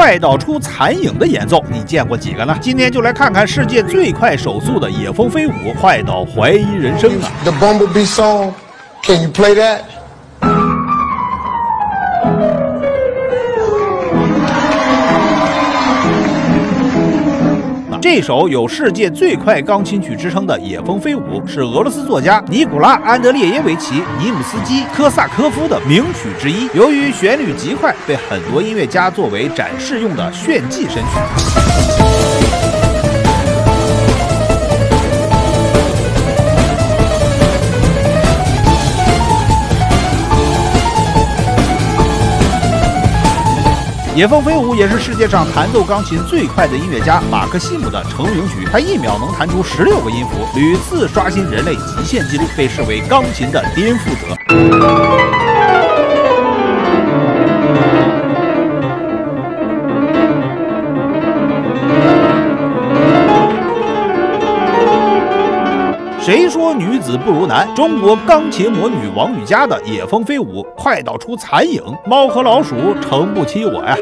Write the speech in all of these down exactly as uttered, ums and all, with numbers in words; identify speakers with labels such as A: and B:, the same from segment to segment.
A: 快到出残影的演奏，你见过几个呢？今天就来看看世界最快手速的野蜂飞舞，快到怀疑人生啊
B: ！The Bumblebee song, can you play that?
A: 这首有世界最快钢琴曲之称的《野蜂飞舞》是俄罗斯作家尼古拉·安德烈耶维奇·尼姆斯基科萨科夫的名曲之一。由于旋律极快，被很多音乐家作为展示用的炫技神曲。野蜂飞舞也是世界上弹奏钢琴最快的音乐家马克西姆的成名曲，他一秒能弹出十六个音符，屡次刷新人类极限纪录，被视为钢琴的颠覆者。谁说女子不如男？中国钢琴魔女王羽佳的《野蜂飞舞》快到出残影，猫和老鼠撑不起我呀！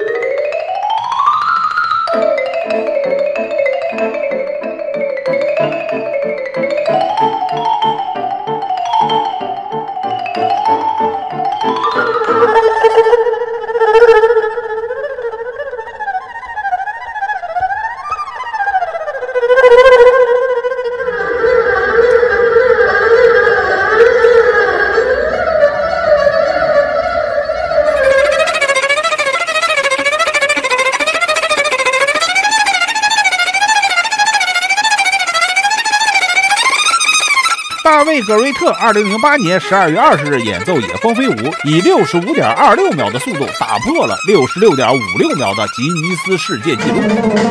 A: 大卫·葛瑞特二零零八年十二月二十日演奏《野蜂飞舞》，以六十五点二六秒的速度打破了六十六点五六秒的吉尼斯世界纪录。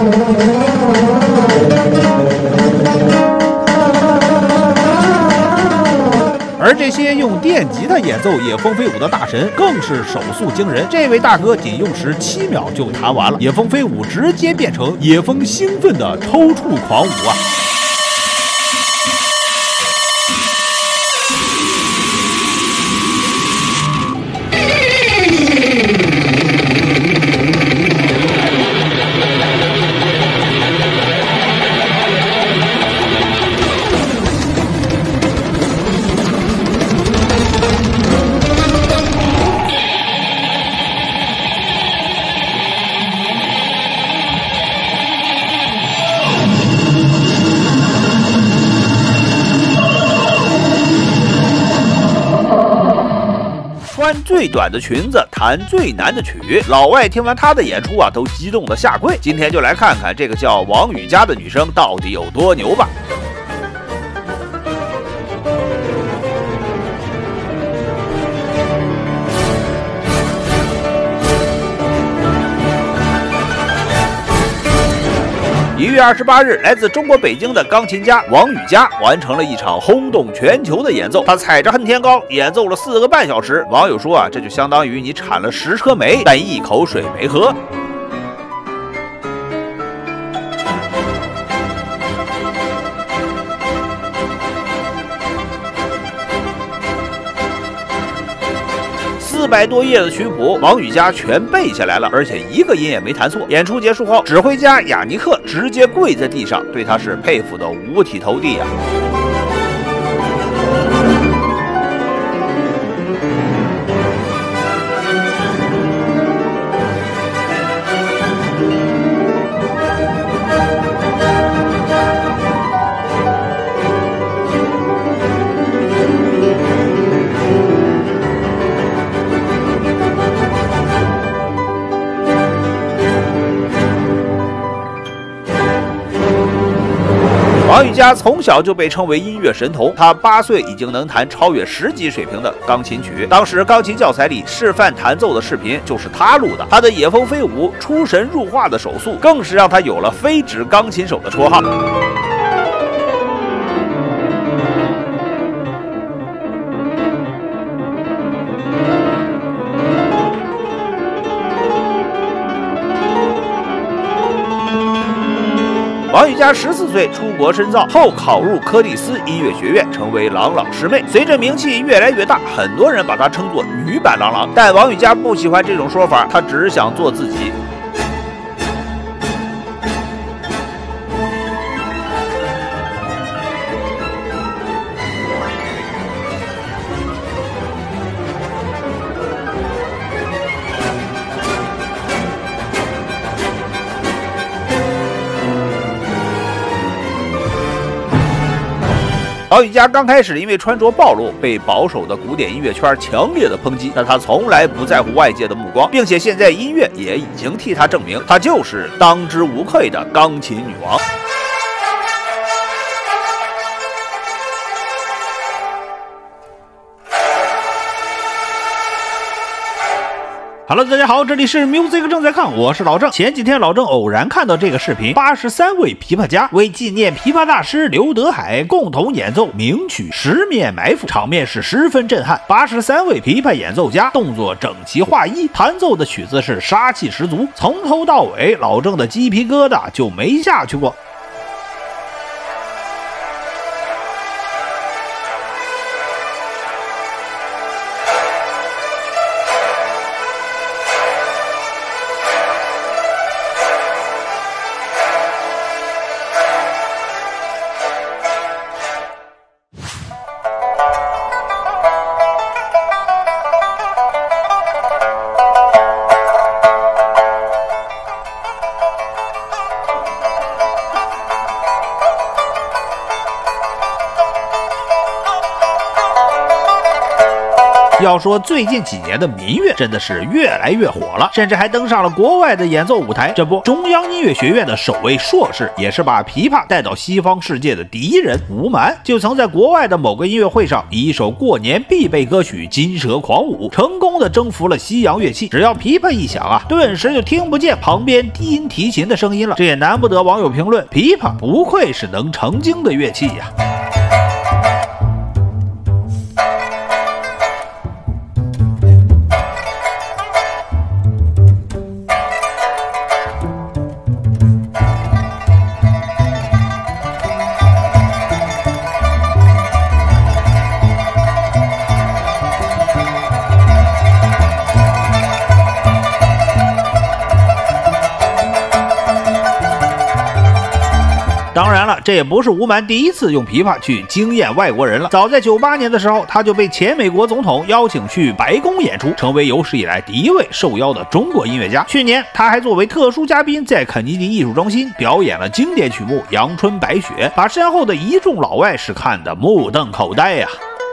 A: 而这些用电吉他演奏《野蜂飞舞》的大神更是手速惊人，这位大哥仅用时七秒就弹完了《野蜂飞舞》，直接变成野蜂兴奋的抽搐狂舞啊！穿最短的裙子，弹最难的曲，老外听完他的演出啊，都激动的下跪。今天就来看看这个叫王羽佳的女生到底有多牛吧。一月二十八日，来自中国北京的钢琴家王羽佳完成了一场轰动全球的演奏。他踩着恨天高演奏了四个半小时。网友说啊，这就相当于你产了十车煤，但一口水没喝。四百多页的曲谱，王羽佳全背下来了，而且一个音也没弹错。演出结束后，指挥家雅尼克直接跪在地上，对他是佩服的五体投地呀、啊。王羽佳从小就被称为音乐神童，他八岁已经能弹超越十级水平的钢琴曲。当时钢琴教材里示范弹奏的视频就是他录的。他的《野蜂飞舞》出神入化的手速，更是让他有了“飞指钢琴手”的绰号。王羽佳十四岁出国深造，后考入柯蒂斯音乐学院，成为郎朗师妹。随着名气越来越大，很多人把她称作女版郎朗。但王羽佳不喜欢这种说法，她只想做自己。 王羽佳刚开始因为穿着暴露被保守的古典音乐圈强烈的抨击，但他从来不在乎外界的目光，并且现在音乐也已经替他证明，她就是当之无愧的钢琴女王。Hello， 大家好，这里是 Music 正在看，我是老郑。前几天老郑偶然看到这个视频，八十三位琵琶家为纪念琵琶大师刘德海共同演奏名曲《十面埋伏》，场面是十分震撼。八十三位琵琶演奏家动作整齐划一，弹奏的曲子是杀气十足，从头到尾老郑的鸡皮疙瘩就没下去过。要说最近几年的民乐真的是越来越火了，甚至还登上了国外的演奏舞台。这不，中央音乐学院的首位硕士，也是把琵琶带到西方世界的敌人吴蛮，就曾在国外的某个音乐会上，以一首过年必备歌曲《金蛇狂舞》，成功的征服了西洋乐器。只要琵琶一响啊，顿时就听不见旁边低音提琴的声音了。这也难不得网友评论：琵琶不愧是能成精的乐器呀。当然了，这也不是吴蛮第一次用琵琶去惊艳外国人了。早在九八年的时候，他就被前美国总统邀请去白宫演出，成为有史以来第一位受邀的中国音乐家。去年，他还作为特殊嘉宾在肯尼迪艺术中心表演了经典曲目《阳春白雪》，把身后的一众老外是看得目瞪口呆呀。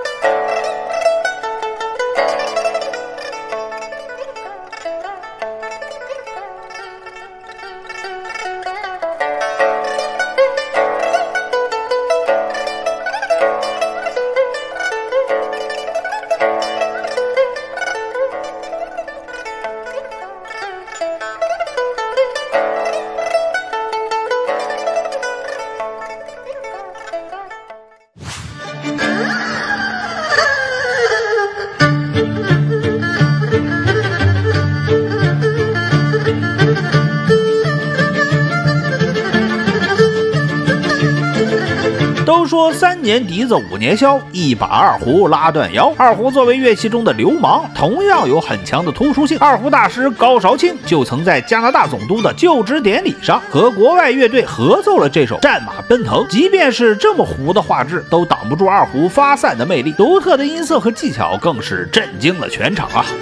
A: 都说三年笛子五年箫，一把二胡拉断腰。二胡作为乐器中的流氓，同样有很强的突出性。二胡大师高韶庆就曾在加拿大总督的就职典礼上和国外乐队合奏了这首《战马奔腾》。即便是这么糊的画质，都挡不住二胡发散的魅力，独特的音色和技巧更是震惊了全场啊！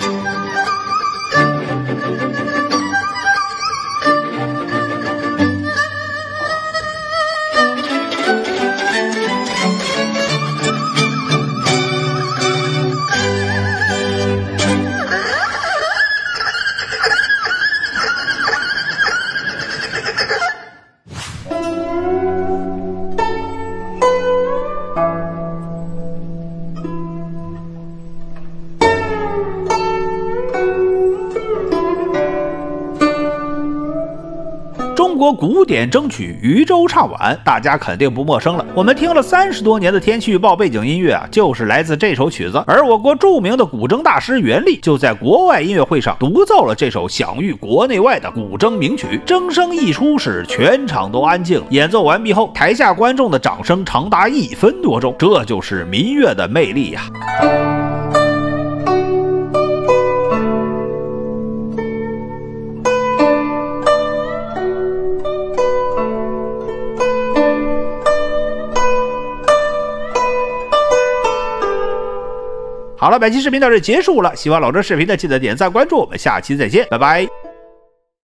A: 中国古典筝曲《渔舟唱晚》，大家肯定不陌生了。我们听了三十多年的天气预报背景音乐啊，就是来自这首曲子。而我国著名的古筝大师袁立就在国外音乐会上独奏了这首享誉国内外的古筝名曲。筝声一出，使全场都安静。演奏完毕后，台下观众的掌声长达一分多钟，这就是民乐的魅力呀！好了，本期视频到这结束了。喜欢老郑视频的，记得点赞关注，我们下期再见，拜拜。